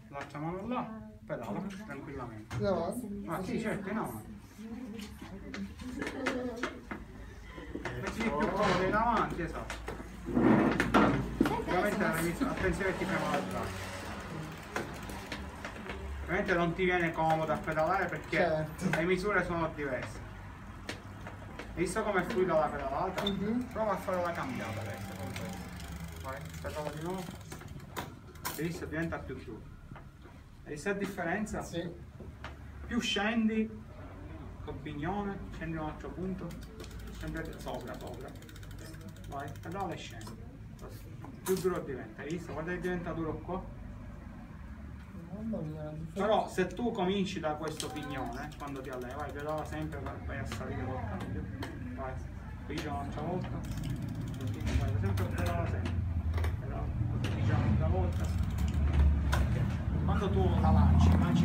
l'altra mano là, pedala tranquillamente. No? Ma sì, certo, in avanti. Metti più comodo in avanti, esatto. Ovviamente attenzione che ti ferma la braccia. Ovviamente non ti viene comodo a pedalare perché Certo. le misure sono diverse. Hai visto come è fluida la pedalata? Prova a fare la cambiata adesso. Vai, pedala di nuovo. Hai visto? Diventa più duro. Hai visto la differenza? Sì. Più scendi col pignone, scendi a un altro punto, sempre sopra. Vai, pedala e scendi. Più duro diventa, hai visto? Guarda che diventa duro qua. Mamma mia, Però se tu cominci da questo pignone, quando ti alleni, vai, pedala sempre, vai a salire col cambio. Vai, pigia un'altra volta, vai, sempre pedala sempre. Pedala, pigia un'altra volta. Quando tu la lanci